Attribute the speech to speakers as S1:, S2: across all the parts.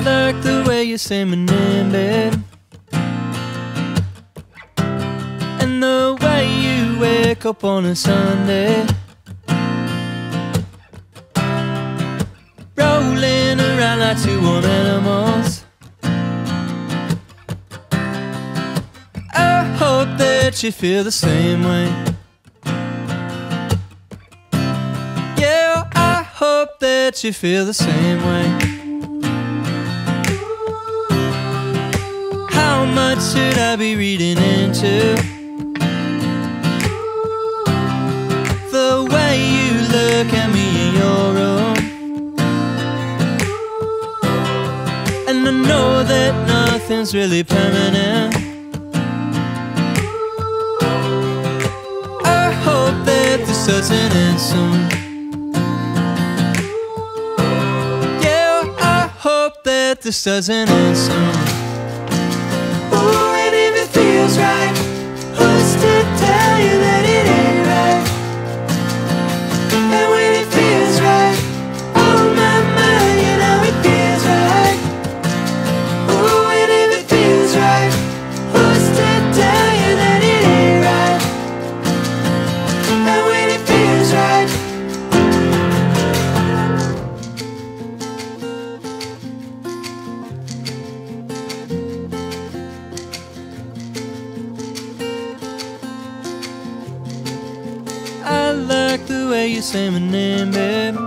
S1: like the way you say my name, babe, and the way you wake up on a Sunday, rolling around like two warm animals. I hope that you feel the same way. Yeah, I hope that you feel the same way. How much should I be reading into the way you look at me in your room? And I know that nothing's really permanent. I hope that this doesn't end soon. Yeah, I hope that this doesn't end soon.
S2: Ooh, and if it feels right, who's to tell you that it ain't right? And when it feels right, oh my, you know it feels right. Ooh, and if it feels right, who's to tell you that it ain't right? And when it feels right,
S1: I like the way you say my name, babe.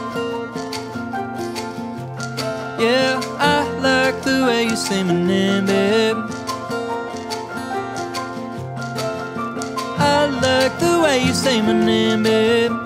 S1: Yeah, I like the way you say my name, babe. I like the way you say my name, babe.